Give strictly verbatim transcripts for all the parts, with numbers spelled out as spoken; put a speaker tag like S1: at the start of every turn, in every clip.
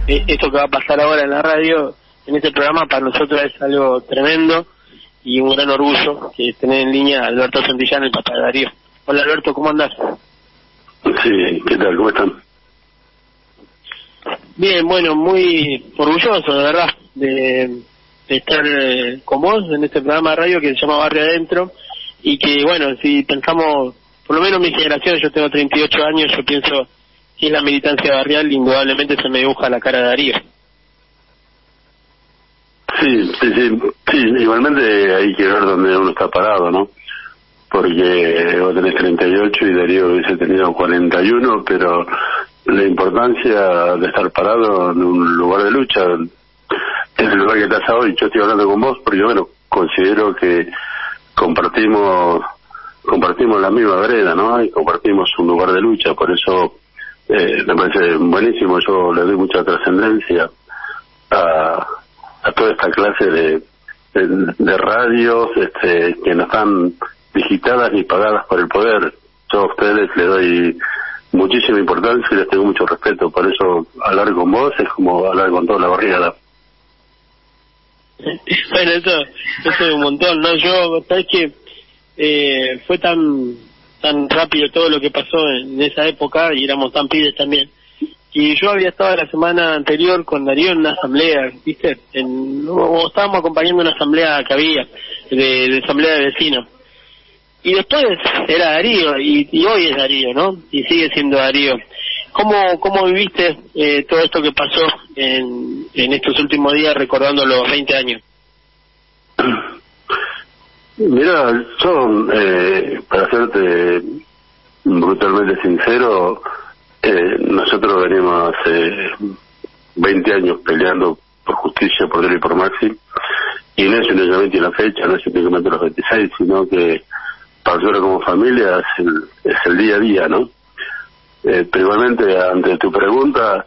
S1: eh, esto que va a pasar ahora en la radio, en este programa, para nosotros es algo tremendo y un gran orgullo que tener en línea a Alberto Santillán, el papá de Darío. Hola Alberto, ¿cómo andás?
S2: Sí, ¿qué tal? ¿Cómo están?
S1: Bien, bueno, muy orgulloso, de verdad, de, de estar eh, con vos en este programa de radio que se llama Barrio Adentro, y que, bueno, si pensamos, por lo menos mi generación, yo tengo treinta y ocho años, yo pienso que es la militancia barrial, indudablemente se me dibuja la cara de Darío.
S2: Sí, sí, sí, sí, igualmente hay que ver dónde uno está parado, ¿no? Porque vos tenés treinta y ocho y Darío hubiese tenido cuarenta y uno, pero la importancia de estar parado en un lugar de lucha es el lugar que estás hoy. Yo estoy hablando con vos porque, bueno, considero que compartimos compartimos la misma vereda, ¿no? Y compartimos un lugar de lucha, por eso eh, me parece buenísimo. Yo le doy mucha trascendencia a, a toda esta clase de, de, de radios este, que no están digitadas ni pagadas por el poder. Yo a ustedes les doy muchísima importancia y les tengo mucho respeto, por eso hablar con vos es como hablar con toda la barriada.
S1: Bueno, eso, eso es un montón, ¿no? Yo, sabes que eh, fue tan tan rápido todo lo que pasó en esa época y éramos tan pibes también. Y yo había estado la semana anterior con Darío en una asamblea, ¿viste? En, o estábamos acompañando una asamblea que había, de, de asamblea de vecinos. Y después era Darío, y, y hoy es Darío, ¿no? Y sigue siendo Darío. ¿Cómo, cómo viviste eh, todo esto que pasó en, en estos últimos días recordando los veinte años?
S2: Mira, yo, eh, para serte brutalmente sincero, eh, nosotros venimos hace veinte años peleando por justicia, por Darío y por Maxi, y no es únicamente la fecha, no es únicamente los veintiséis, sino que para nosotros como familia es el, es el día a día, ¿no? Eh, pero igualmente, ante tu pregunta,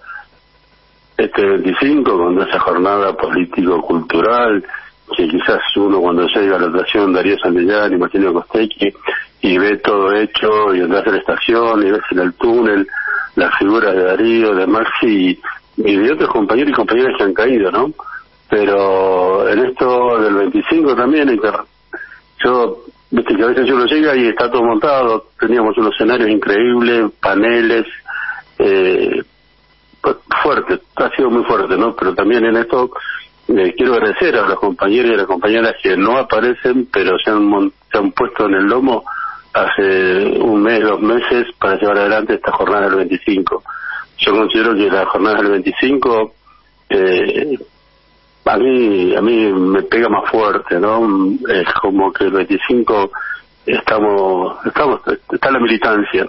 S2: este veinticinco, con esa jornada político-cultural, que quizás uno cuando llega a la estación Darío Santillán y Martino Costecchi y ve todo hecho y entras a la estación y ves en el túnel las figuras de Darío, de Maxi y, y de otros compañeros y compañeras que han caído, ¿no? Pero en esto del veinticinco también hay que... Yo, viste que a veces uno llega y está todo montado, teníamos unos escenarios increíbles, paneles, eh, fuerte, ha sido muy fuerte, ¿no? Pero también en esto eh, quiero agradecer a los compañeros y a las compañeras que no aparecen, pero se han, se han puesto en el lomo hace un mes, dos meses para llevar adelante esta jornada del veinticinco. Yo considero que la jornada del veinticinco eh, a mí a mí me pega más fuerte, ¿no? Es como que el veinticinco estamos estamos está la militancia,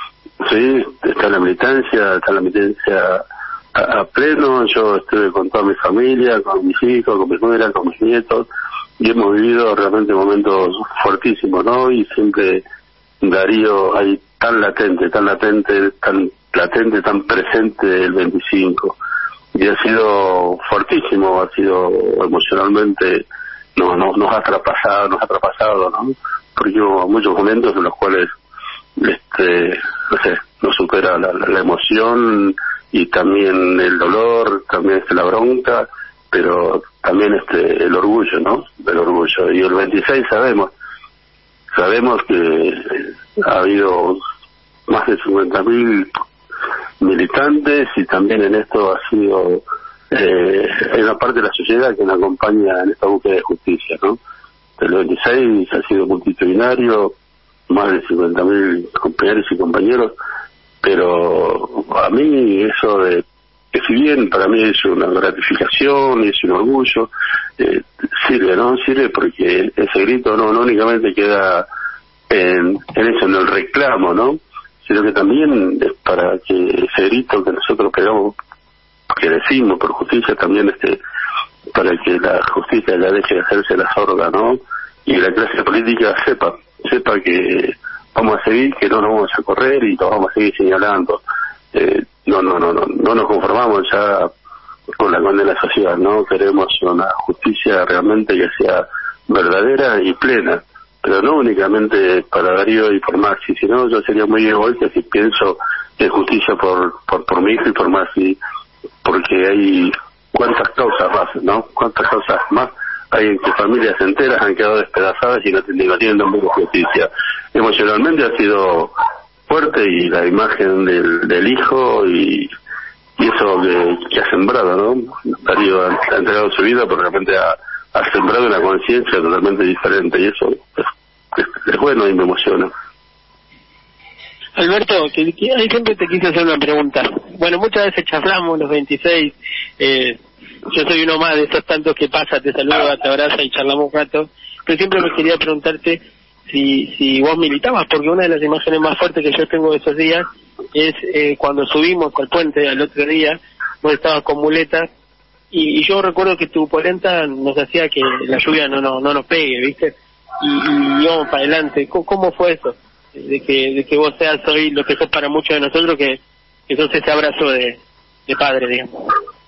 S2: sí, está la militancia, está la militancia a, a pleno. Yo estuve con toda mi familia, con mis hijos, con mis nueras, con mis nietos, y hemos vivido realmente momentos fuertísimos, ¿no? Y siempre Darío ahí tan latente, tan latente, tan latente, tan presente el veinticinco. Y ha sido fuertísimo, ha sido emocionalmente, no, no, nos ha traspasado, nos ha traspasado, ¿no? Porque hubo muchos momentos en los cuales, este, no sé, nos supera la, la, la emoción y también el dolor, también este, la bronca, pero también este el orgullo, ¿no? El orgullo. Y el veintiséis sabemos, sabemos que ha habido más de cincuenta mil militantes y también en esto ha sido eh, hay una parte de la sociedad que nos acompaña en esta búsqueda de justicia, ¿no? El veintiséis ha sido multitudinario, más de cincuenta mil compañeros y compañeros, pero a mí eso de que si bien para mí es una gratificación y es un orgullo, eh, sirve, ¿no? Sirve porque ese grito no, no únicamente queda en, en eso, en el reclamo, ¿no? Sino que también es para que ese grito que nosotros pegamos, que decimos por justicia, también este para que la justicia ya deje de hacerse la sorda, ¿no? Y la clase política sepa, sepa que vamos a seguir, que no nos vamos a correr y nos vamos a seguir señalando. Eh, no, no, no, no, no nos conformamos ya con la condena social, ¿no? Queremos una justicia realmente que sea verdadera y plena, pero no únicamente para Darío y por Maxi, sino yo sería muy egoísta si pienso en justicia por, por, por mi hijo y por Maxi, porque hay cuántas causas más, ¿no? Cuántas causas más hay en que familias enteras han quedado despedazadas y no, no tienen tampoco justicia. Emocionalmente ha sido fuerte, y la imagen del, del hijo y, y eso que, que ha sembrado, ¿no? Darío ha, ha entregado su vida, pero realmente ha, ha sembrado una conciencia totalmente diferente, y eso es, es, es bueno y me emociona.
S1: Alberto, que, que, ahí siempre te quise hacer una pregunta. Bueno, muchas veces charlamos los veintiséis, eh, yo soy uno más de esos tantos que pasa, te saluda, te abraza y charlamos un rato, pero siempre me quería preguntarte si si vos militabas, porque una de las imágenes más fuertes que yo tengo de esos días es eh, cuando subimos al puente al otro día, vos estabas con muletas, y, y yo recuerdo que tu polenta nos hacía que la lluvia no, no, no nos pegue, ¿viste? Y, y íbamos para adelante. ¿Cómo, cómo fue eso? De que de que vos seas hoy lo que sos para muchos de nosotros, que, que sos ese abrazo de, de padre, digamos.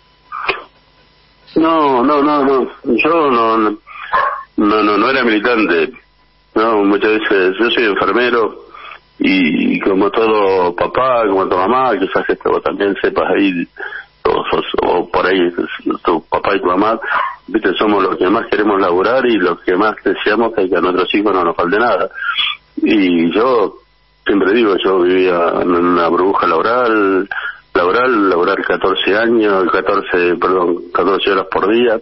S2: No, no, no, no. Yo no, no, no, no era militante. No, muchas veces yo soy enfermero, y como todo papá, como tu mamá, quizás esto vos también sepas ahí, o, o por ahí tu papá y tu mamá, viste, somos los que más queremos laburar y los que más deseamos que a nuestros hijos no nos falte nada. Y yo siempre digo, yo vivía en una burbuja laboral, laboral, laborar catorce años, catorce, perdón, catorce horas por día,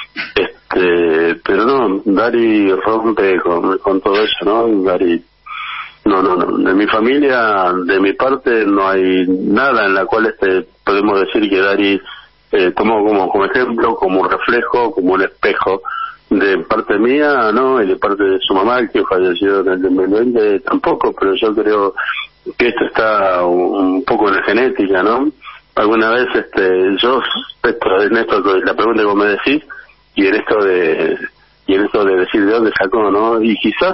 S2: este, pero no, Dari rompe con, con todo eso, ¿no? Dari, no, no, no, de mi familia, de mi parte, no hay nada en la cual este podemos decir que Dari eh, tomó como, como ejemplo, como un reflejo, como un espejo. De parte mía, no, y de parte de su mamá, que falleció en el dos mil veinte, tampoco, pero yo creo que esto está un, un poco en la genética, ¿no? Alguna vez, este, yo, esto, en esto, la pregunta que vos me decís, y en esto de, y en esto de decir de dónde sacó, ¿no? Y quizás,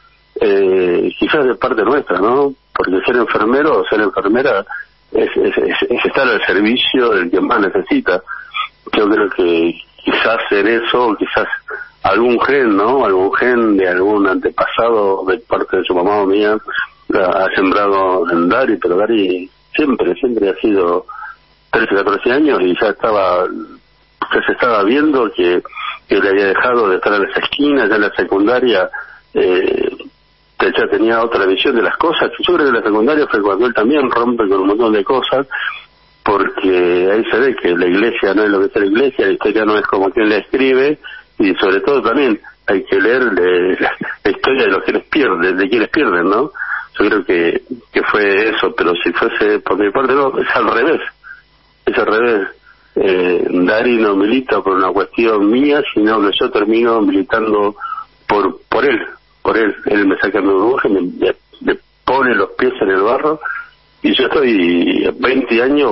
S2: eh, quizás de parte nuestra, ¿no? Porque ser enfermero o ser enfermera es, es, es, es estar al servicio del que más necesita. Yo creo que quizás en eso, quizás algún gen, ¿no? Algún gen de algún antepasado de parte de su mamá o mía ha sembrado en Dari, pero Dari siempre, siempre ha sido trece, catorce años, y ya estaba, ya se estaba viendo que, que le había dejado de estar en las esquinas, ya en la secundaria, eh, ya tenía otra visión de las cosas. Yo creo que la secundaria fue cuando él también rompe con un montón de cosas, porque ahí se ve que la iglesia no es lo que es la iglesia, la historia no es como quien la escribe, y sobre todo también hay que leer la, la historia de los que les pierden, de quienes pierden, ¿no? Yo creo que, que fue eso, pero si fuese por mi parte, no, es al revés, es al revés. Eh, Dari no milita por una cuestión mía, sino que yo termino militando por por él, por él. Él me saca mi burbuja, me, me, me pone los pies en el barro, y yo estoy veinte años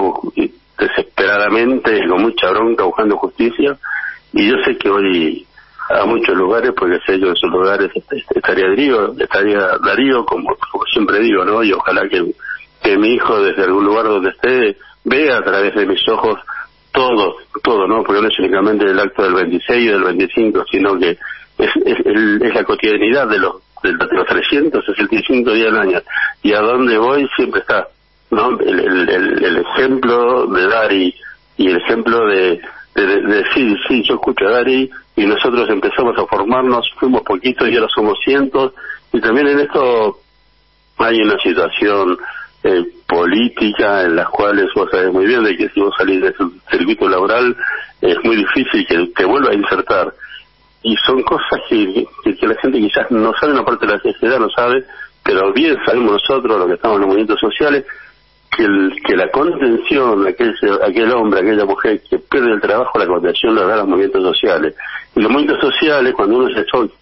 S2: desesperadamente, con mucha bronca, buscando justicia, y yo sé que voy a muchos lugares, porque sé yo en esos lugares estaría Darío, estaría Darío, como, como siempre digo, ¿no? Y ojalá que, que mi hijo, desde algún lugar donde esté, vea a través de mis ojos todo, todo, ¿no? Porque no es únicamente el acto del veintiséis y del veinticinco, sino que es, es, el, es la cotidianidad de los, de los trescientos sesenta y cinco días del año, y a donde voy siempre está, ¿no? El, el, el, el ejemplo de Dari, y el ejemplo de, de, de, de sí, sí, yo escucho a Dari, y nosotros empezamos a formarnos, fuimos poquitos y ahora somos cientos, y también en esto hay una situación eh, política en las cuales vos sabés muy bien de que si vos salís del circuito laboral es muy difícil que te vuelva a insertar, y son cosas que, que, que la gente quizás no sabe, una parte de la sociedad no sabe, pero bien sabemos nosotros, los que estamos en los movimientos sociales, que, el, que la contención, aquel, aquel hombre, aquella mujer que pierde el trabajo, la contención la da a los movimientos sociales. Y los movimientos sociales, cuando uno se,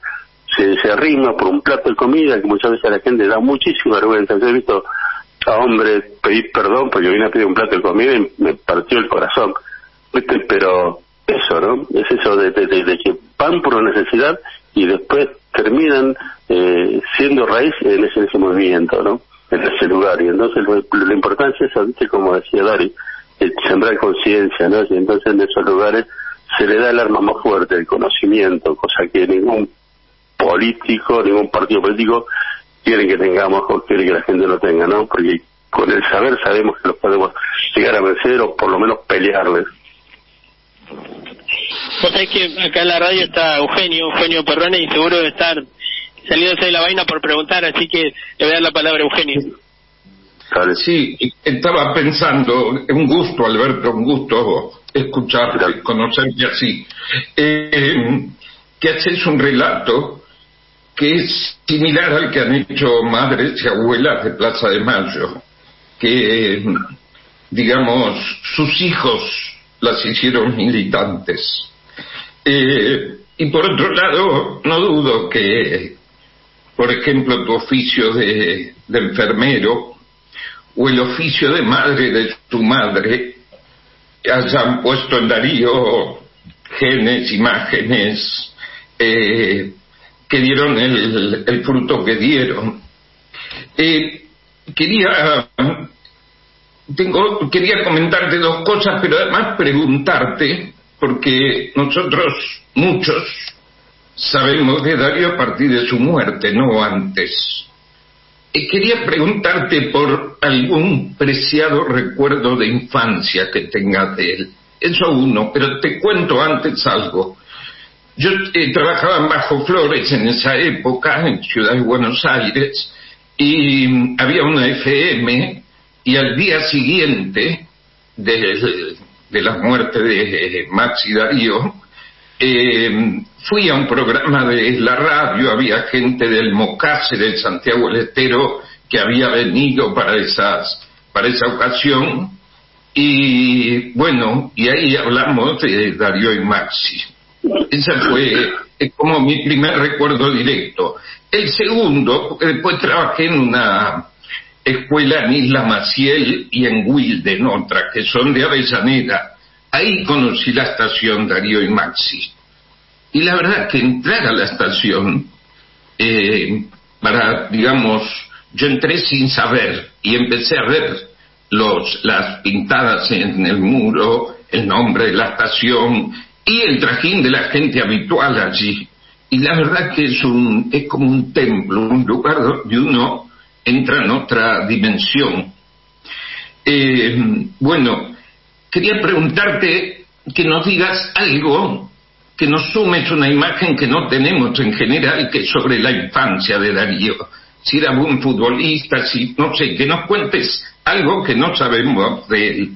S2: se, se arrima por un plato de comida, que muchas veces a la gente da muchísima vergüenza. Yo he visto a hombres pedir perdón porque vine a pedir un plato de comida y me partió el corazón, ¿viste? Pero eso, ¿no? Es eso de, de, de, de que van por una necesidad y después terminan eh, siendo raíz en ese, en ese movimiento, ¿no? En ese lugar. Y entonces lo, la importancia es, ¿viste? Como decía Dari, el sembrar conciencia, ¿no? Y entonces en esos lugares se le da el arma más fuerte, el conocimiento, cosa que ningún político, ningún partido político quiere que tengamos o quiere que la gente lo tenga, ¿no? Porque con el saber sabemos que los podemos llegar a vencer o por lo menos pelearles.
S1: Vos sabés que acá en la radio está Eugenio, Eugenio Perrone, y seguro debe estar saliéndose de la vaina por preguntar, así que le voy a dar la palabra a Eugenio.
S3: Sí, estaba pensando, un gusto, Alberto, un gusto escucharte, conocerte así, eh, que haces un relato que es similar al que han hecho madres y abuelas de Plaza de Mayo, que, digamos, sus hijos las hicieron militantes. Eh, y por otro lado, no dudo que, por ejemplo, tu oficio de, de enfermero o el oficio de madre de tu madre hayan puesto en Darío genes, imágenes eh, que dieron el, el fruto que dieron. Eh, quería tengo quería comentarte dos cosas, pero además preguntarte, porque nosotros muchos sabemos de Darío a partir de su muerte, no antes. Eh, quería preguntarte por algún preciado recuerdo de infancia que tengas de él. Eso uno, pero te cuento antes algo. Yo eh, trabajaba en Bajo Flores en esa época, en Ciudad de Buenos Aires, y había una F M, y al día siguiente de, de la muerte de Max y Darío, eh, fui a un programa de la radio, había gente del Mocase, del Santiago del Estero, que había venido para esas, para esa ocasión, y bueno, y ahí hablamos de Darío y Maxi. Ese fue eh, como mi primer recuerdo directo. El segundo, porque después trabajé en una escuela en Isla Maciel y en Wilden, otra, que son de Avellaneda. Ahí conocí la estación Darío y Maxi. Y la verdad que entrar a la estación, eh, para, digamos, yo entré sin saber y empecé a ver los, las pintadas en el muro, el nombre de la estación y el trajín de la gente habitual allí. Y la verdad que es un es como un templo, un lugar donde uno entra en otra dimensión. Eh, bueno, quería preguntarte que nos digas algo, que nos sumes una imagen que no tenemos en general, que es sobre la infancia de Darío. Si era buen futbolista, si no sé, que nos cuentes algo que no sabemos de él.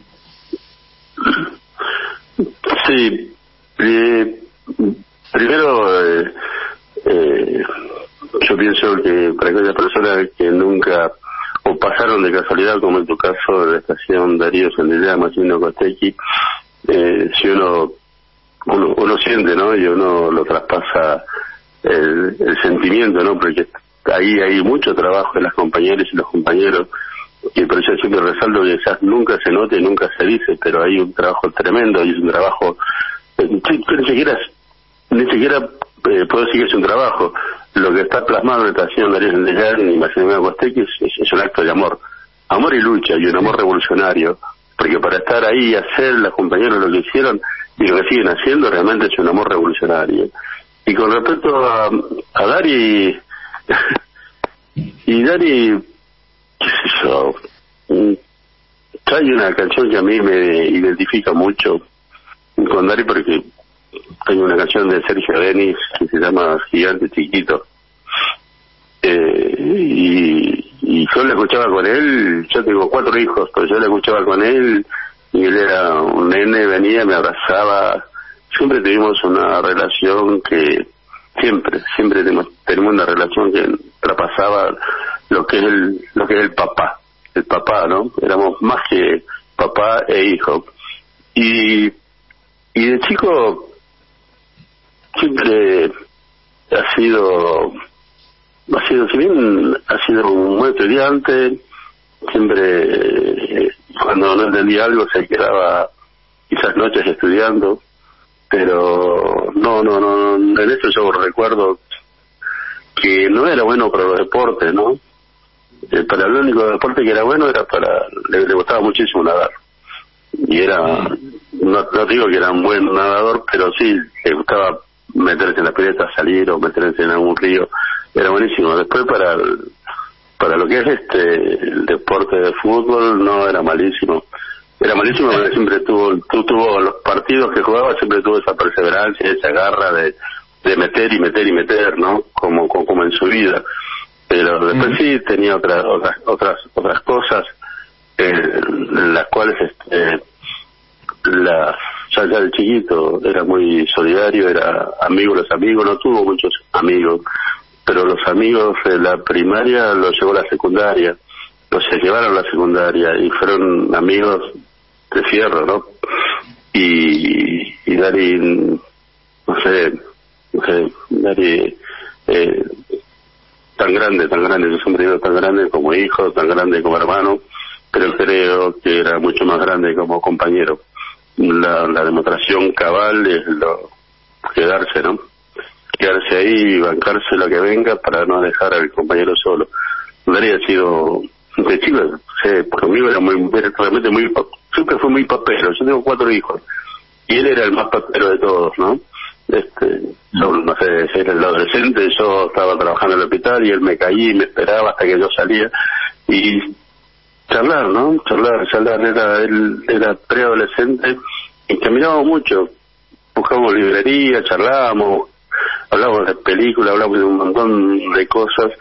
S2: Sí. Eh, primero, eh, eh, yo pienso que para aquellas personas que nunca o pasaron de casualidad, como en tu caso de la estación Darío Sandellá, Machino Costequi, eh, si uno, uno uno siente, ¿no? Y uno lo traspasa el, el sentimiento, ¿no? Porque ahí hay mucho trabajo de las compañeras y los compañeros, y por eso siempre resalto que quizás nunca se note y nunca se dice, pero hay un trabajo tremendo y es un trabajo. Ni siquiera, ni siquiera eh, puedo decir que es un trabajo. Lo que está plasmado en la estación Darío Sandellá y Maximiliano Costequi es, es, es un acto de amor. Amor y lucha, y un amor revolucionario. Porque para estar ahí y hacer los compañeros lo que hicieron y lo que siguen haciendo, realmente es un amor revolucionario. Y con respecto a, a Dari, y Dari, qué sé yo, hay una canción que a mí me identifica mucho con Dari, porque tengo una canción de Sergio Denis que se llama Gigante Chiquito, eh, y, y yo la escuchaba con él. Yo tengo cuatro hijos, pero yo la escuchaba con él y él era un nene, venía, me abrazaba. Siempre tuvimos una relación que siempre siempre tenemos, tenemos una relación que traspasaba lo que es el lo que es el papá el papá, ¿no? Éramos más que papá e hijo. Y Y de chico siempre ha sido, ha sido, si bien ha sido un buen estudiante, siempre eh, cuando no entendía algo se quedaba quizás noches estudiando, pero no, no, no, en eso yo recuerdo que no era bueno para los deportes, ¿no? Eh, para el único deporte que era bueno era para, le, le gustaba muchísimo nadar. Y era, no, no digo que era un buen nadador, pero sí le gustaba meterse en la pileta, salir o meterse en algún río, era buenísimo. Después para el, para lo que es este el deporte de fútbol no era malísimo. Era malísimo porque siempre tuvo, tu, tuvo los partidos que jugaba, siempre tuvo esa perseverancia, esa garra de, de meter y meter y meter, ¿no? Como, como, como en su vida. Pero después sí tenía otras otras otras otras cosas eh, en las cuales este la ya, ya de chiquito era muy solidario, era amigo de los amigos, no tuvo muchos amigos, pero los amigos de la primaria los llevó a la secundaria, los llevaron a la secundaria y fueron amigos de fierro, ¿no? Y, y Dari, no sé, no sé, Dari eh, tan grande, tan grande, yo siempre digo tan grande como hijo, tan grande como hermano, pero creo que era mucho más grande como compañero. La, la demostración cabal es lo, quedarse, ¿no? Quedarse ahí y bancarse lo que venga para no dejar al compañero solo. Darío ha sido, de chico, sí, conmigo era muy, realmente muy, siempre fue muy papero. Yo tengo cuatro hijos y él era el más papero de todos, ¿no? Este, no, no sé, era el adolescente, yo estaba trabajando en el hospital y él me caía y me esperaba hasta que yo salía y charlar, ¿no? Charlar, charlar, era, él era preadolescente y caminábamos mucho, buscábamos librería, charlábamos, hablábamos de películas, hablábamos de un montón de cosas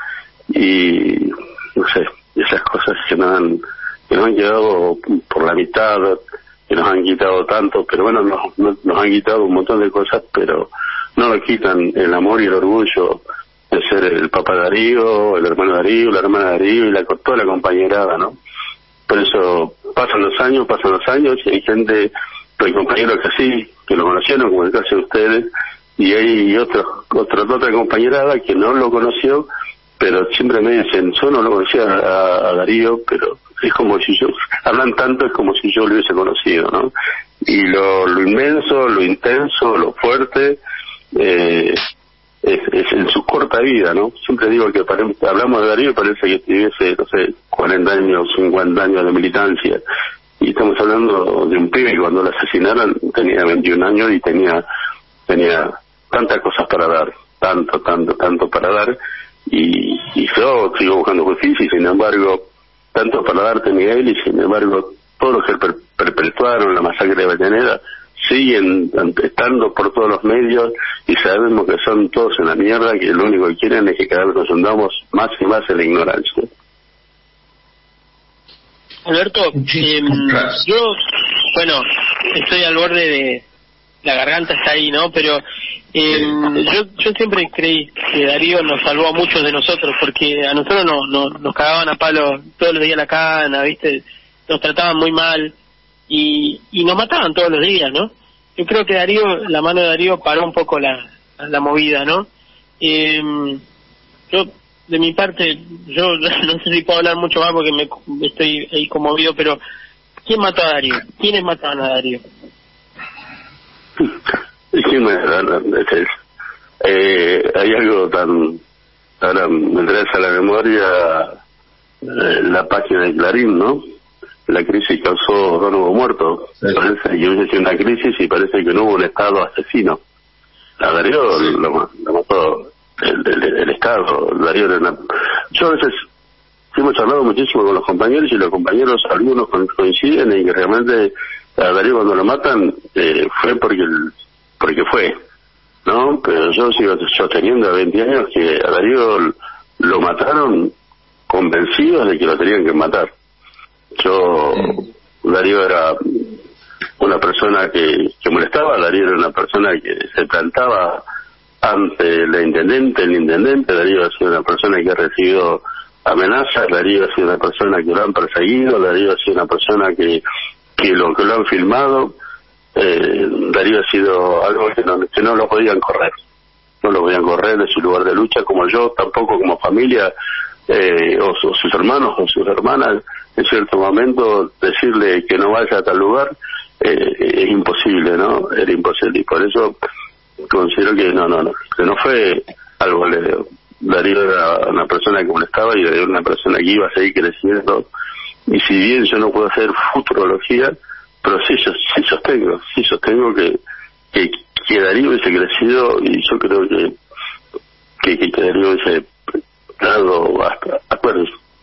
S2: y, no sé, esas cosas que nos han, que nos han quedado por la mitad, que nos han quitado tanto, pero bueno, nos, nos, nos han quitado un montón de cosas, pero no nos quitan el amor y el orgullo de ser el papá Darío, el hermano Darío, la hermana Darío y la, toda la compañerada, ¿no? Por eso pasan los años, pasan los años y hay gente, hay compañeros que sí, que lo conocieron, como el caso de ustedes, y hay otros, otra, otra compañerada que no lo conoció, pero siempre me dicen, yo no lo conocía a, a Darío, pero es como si yo, hablan tanto, es como si yo lo hubiese conocido, ¿no? Y lo, lo inmenso, lo intenso, lo fuerte, eh, es, es en su corta vida, ¿no? Siempre digo que para, hablamos de Darío, parece que tuviese, no sé, cuarenta años, cincuenta años de militancia, y estamos hablando de un pibe que cuando lo asesinaron tenía veintiún años y tenía, tenía tantas cosas para dar, tanto, tanto, tanto para dar, y, y yo sigo buscando justicia y sin embargo tanto para dar tenía él y sin embargo todos los que per perpetuaron la masacre de Avellaneda siguen estando por todos los medios y sabemos que son todos en la mierda, que lo único que quieren es que cada vez nos hundamos más y más en la ignorancia.
S1: Alberto, eh, yo, bueno, estoy al borde de, la garganta está ahí, ¿no? Pero eh, yo yo siempre creí que Darío nos salvó a muchos de nosotros, porque a nosotros no, no, nos cagaban a palo todos los días la cana, ¿viste? Nos trataban muy mal y, y nos mataban todos los días, ¿no? Yo creo que Darío, la mano de Darío paró un poco la, la movida, ¿no? Eh, yo, de mi parte, yo no sé si puedo hablar mucho más porque me estoy ahí conmovido, pero ¿quién mató a Darío? ¿Quiénes mataron a Darío?
S2: ¿Quién me eh, hay algo tan, ahora me traes a la memoria eh, la página de Clarín, ¿no? La crisis causó dos nuevos muertos. Sí. Parece que hubiese sido una crisis y parece que no hubo un Estado asesino. A Darío sí. lo, lo mató el, el, el Estado. Darío era una... Yo a veces hemos hablado muchísimo con los compañeros y los compañeros, algunos coinciden en que realmente a Darío cuando lo matan eh, fue porque el, porque fue, ¿no? Pero yo sigo sosteniendo a veinte años que a Darío lo mataron convencidos de que lo tenían que matar. Yo, Darío era una persona que, que molestaba, Darío era una persona que se plantaba ante el intendente, el intendente, Darío ha sido una persona que ha recibido amenazas, Darío ha sido una persona que lo han perseguido, Darío ha sido una persona que, que, lo, que lo han filmado, eh, Darío ha sido algo que no, que no lo podían correr, no lo podían correr de su lugar de lucha, como yo, tampoco como familia, eh, o, o sus hermanos o sus hermanas, en cierto momento decirle que no vaya a tal lugar eh, es imposible, ¿no? Era imposible y por eso considero que no, no, no, que no fue algo leve. Darío era una persona que molestaba y era una persona que iba a seguir creciendo y si bien yo no puedo hacer futurología, pero sí, yo, sí sostengo, sí sostengo que, que, que Darío hubiese crecido y yo creo que que, que Darío hubiese dado hasta, acuérdense,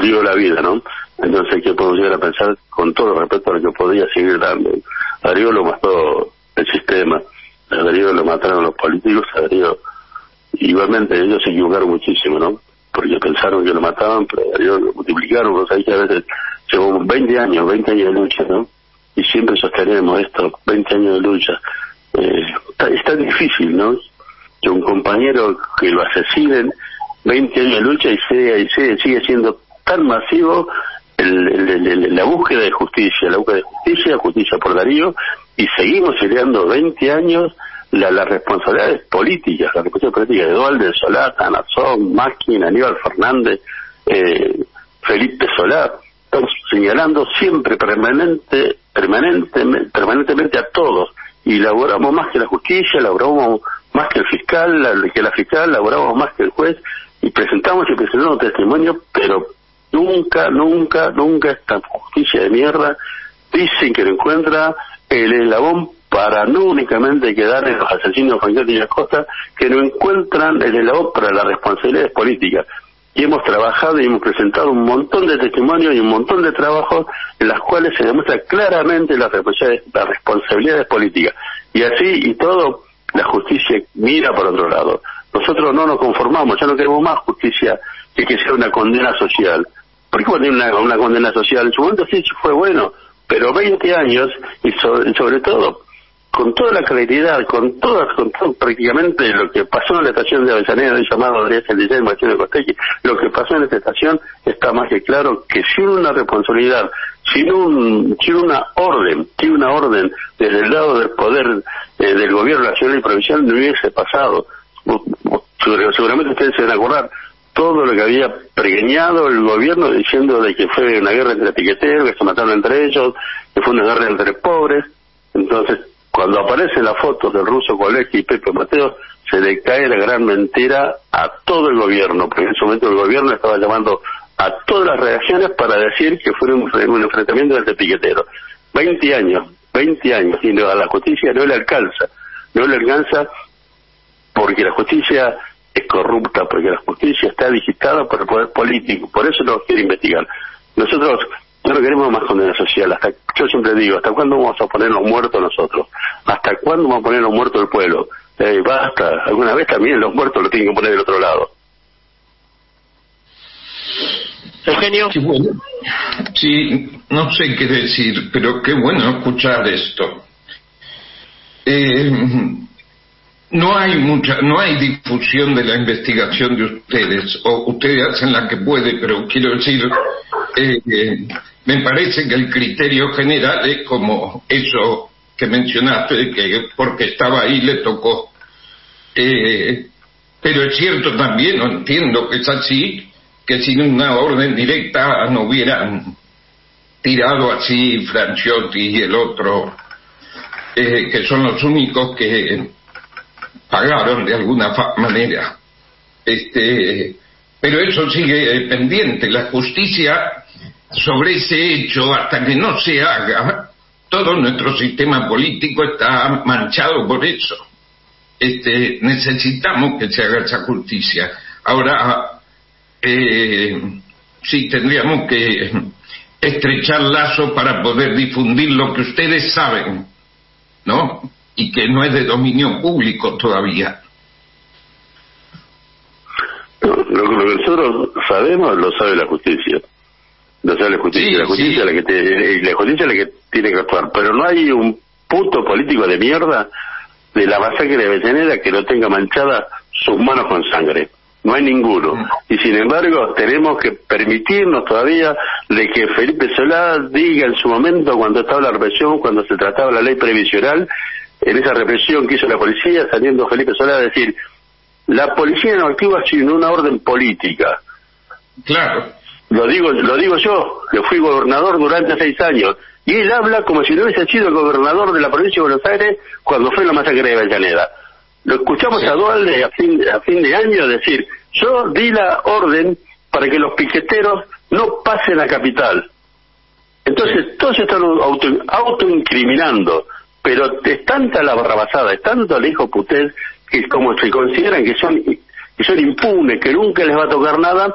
S2: dio la vida, ¿no? Entonces, ¿qué podemos llegar a pensar con todo respeto a lo que podía seguir dando? A Darío lo mató el sistema, a Darío lo mataron los políticos, a Darío, igualmente ellos se equivocaron muchísimo, ¿no? Porque pensaron que lo mataban, pero a Darío lo multiplicaron, vos sabés que a veces llevó veinte años, veinte años de lucha, ¿no? Y siempre sostenemos esto, veinte años de lucha. Eh, está, está difícil, ¿no? Que un compañero que lo asesinen, veinte años de lucha y sigue, y sigue, sigue siendo tan masivo el, el, el, la búsqueda de justicia, la búsqueda de justicia, justicia por Darío, y seguimos peleando veinte años la, las responsabilidades políticas, las responsabilidades políticas de Dualde, Solá, Nazón, Máquina, Aníbal Fernández, eh, Felipe Solá. Estamos señalando siempre permanente, permanentemente, permanentemente a todos, y laboramos más que la justicia, laboramos más que el fiscal, la, que la fiscal, laboramos más que el juez, y presentamos y presentamos testimonio, pero nunca, nunca, nunca esta justicia de mierda dicen que lo encuentra el eslabón para no únicamente quedar en los asesinos Juan y Acosta, que no encuentran el eslabón para las responsabilidades políticas. Y hemos trabajado y hemos presentado un montón de testimonios y un montón de trabajos en las cuales se demuestra claramente las responsabilidades, las responsabilidades políticas. Y así y todo, la justicia mira por otro lado. Nosotros no nos conformamos, ya no queremos más justicia que que sea una condena social. ¿Por qué poner una, una condena social? En su momento sí fue bueno, pero veinte años, y sobre, sobre todo, con toda la claridad, con todas, con todo prácticamente lo que pasó en la estación de Avellaneda, el llamado Andrés el D J Martín de Costequi, lo que pasó en esta estación está más que claro que sin una responsabilidad, sin un, sin una orden, sin una orden desde el lado del poder eh, del gobierno nacional y provincial no hubiese pasado. Seguramente ustedes se van a acordar todo lo que había pregueñado el gobierno diciendo de que fue una guerra entre piqueteros, que se mataron entre ellos, que fue una guerra entre pobres. Entonces, cuando aparecen las fotos del ruso Colegio y Pepe Mateo, se le cae la gran mentira a todo el gobierno, porque en ese momento el gobierno estaba llamando a todas las reacciones para decir que fue un, un enfrentamiento entre piqueteros. veinte años, veinte años, y a la justicia no le alcanza, no le alcanza porque la justicia es corrupta, porque la justicia está digitada por el poder político, por eso no quiere investigar. Nosotros no queremos más condena social. Hasta, yo siempre digo, ¿hasta cuándo vamos a poner los muertos nosotros? ¿Hasta cuándo vamos a poner los muertos del pueblo? Eh, basta, alguna vez también los muertos los tienen que poner del otro lado.
S1: Eugenio.
S3: Qué bueno. Sí, no sé qué decir, pero qué bueno escuchar esto. Eh, no hay mucha, no hay difusión de la investigación de ustedes, o ustedes hacen la que puede, pero quiero decir, eh, eh, me parece que el criterio general es como eso que mencionaste, que porque estaba ahí le tocó. Eh, pero es cierto también, no entiendo que es así, que sin una orden directa no hubieran tirado así Franciotti y el otro, eh, que son los únicos que pagaron de alguna manera. Este, pero eso sigue pendiente. La justicia sobre ese hecho, hasta que no se haga, todo nuestro sistema político está manchado por eso. Este, necesitamos que se haga esa justicia. Ahora, eh, sí tendríamos que estrechar lazos para poder difundir lo que ustedes saben, ¿no? Y que no es de dominio público todavía.
S2: No, lo, lo que nosotros sabemos lo sabe la justicia. Lo sabe la justicia. Sí, la justicia sí. es la que te, la justicia es la que tiene que actuar. Pero no hay un puto político de mierda de la masacre de Avellaneda que no tenga manchada sus manos con sangre. No hay ninguno. Y sin embargo tenemos que permitirnos todavía de que Felipe Solá diga en su momento, cuando estaba la represión, cuando se trataba la ley previsional, en esa represión que hizo la policía, saliendo Felipe Solá a decir, la policía no actúa sin una orden política.
S3: Claro.
S2: Lo digo, lo digo yo, que fui gobernador durante seis años, y él habla como si no hubiese sido el gobernador de la provincia de Buenos Aires cuando fue la masacre de Avellaneda. Lo escuchamos sí. a Dualde a fin, a fin de año decir, yo di la orden para que los piqueteros no pasen a Capital. Entonces sí. todos están auto, autoincriminando, pero es tanta la barrabasada, es tanto el hijo putés, que como se consideran que son, que son impunes, que nunca les va a tocar nada,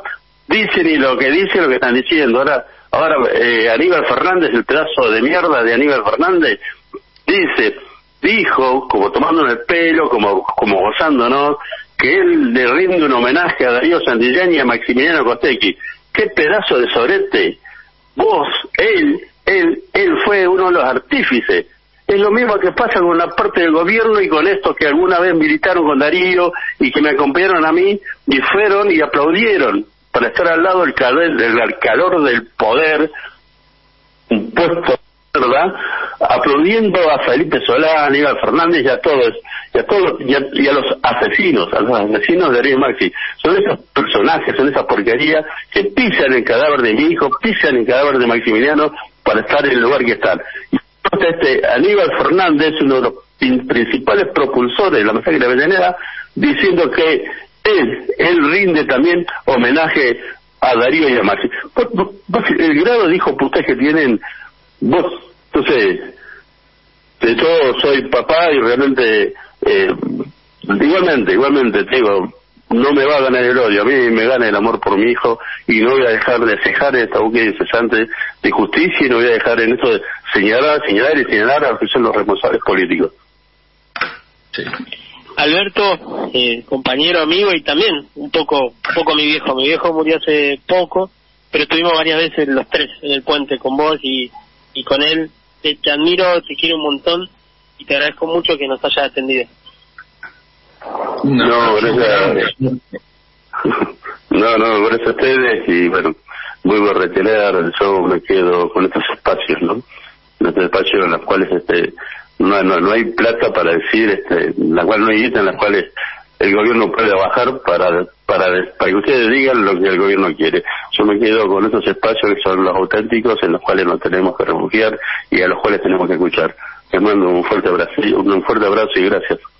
S2: dicen y lo que dicen, lo que están diciendo. Ahora, ahora eh, Aníbal Fernández, el pedazo de mierda de Aníbal Fernández, dice, dijo, como tomándonos el pelo, como, como gozándonos, que él le rinde un homenaje a Darío Santillán y a Maximiliano Costecchi. ¡Qué pedazo de sorete! Vos, él, él, él fue uno de los artífices. Es lo mismo que pasa con la parte del gobierno y con estos que alguna vez militaron con Darío y que me acompañaron a mí y fueron y aplaudieron para estar al lado del calor, del calor del poder, un puesto, ¿verdad? Aplaudiendo a Felipe Solá, a Aníbal Fernández y a todos, y a todos, y a, y a los asesinos, a los asesinos de Darío y Maxi. Son esos personajes, son esas porquerías que pisan el cadáver de mi hijo, pisan el cadáver de Maximiliano para estar en el lugar que están. Este Aníbal Fernández, uno de los principales propulsores de la masacre de Avellaneda, diciendo que él, él rinde también homenaje a Darío y a Maxi. Vos, vos, vos, el grado de hijo puta que tienen, vos, entonces, yo soy papá y realmente, eh, igualmente, igualmente, te digo, no me va a ganar el odio, a mí me gana el amor por mi hijo y no voy a dejar de cejar esta búsqueda incesante de justicia y no voy a dejar en esto de señalar, señalar y señalar a los que son los responsables políticos.
S1: Sí. Alberto, eh, compañero, amigo y también un poco, un poco mi viejo. Mi viejo murió hace poco, pero estuvimos varias veces los tres en el puente con vos y, y con él. Te, te admiro, te quiero un montón y te agradezco mucho que nos hayas atendido.
S2: No, no, gracias. No, no, gracias a ustedes y bueno, vuelvo a reiterar, yo me quedo con estos espacios, ¿no? Estos espacios en los cuales este no, no, no hay plata para decir, este, en la cual no hay guita, en las cuales el gobierno puede bajar para, para, para que ustedes digan lo que el gobierno quiere. Yo me quedo con estos espacios que son los auténticos, en los cuales nos tenemos que refugiar y a los cuales tenemos que escuchar. Les mando un fuerte abrazo, un fuerte abrazo y gracias.